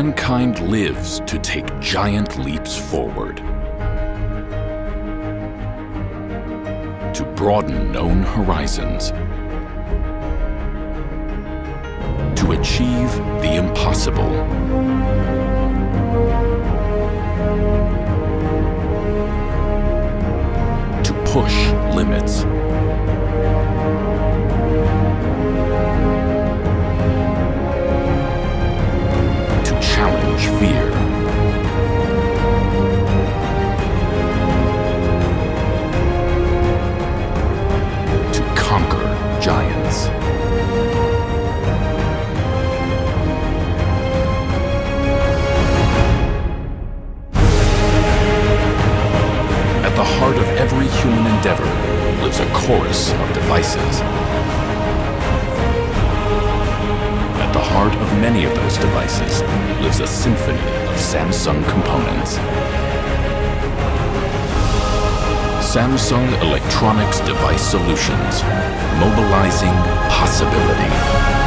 mankind lives to take giant leaps forward, to broaden known horizons, to achieve the impossible, to push limits, to challenge fear, to conquer giants. At the heart of every human endeavor lives a chorus of devices. At the heart of many of those devices lives a symphony of Samsung components. Samsung Electronics Device Solutions, mobilizing possibility.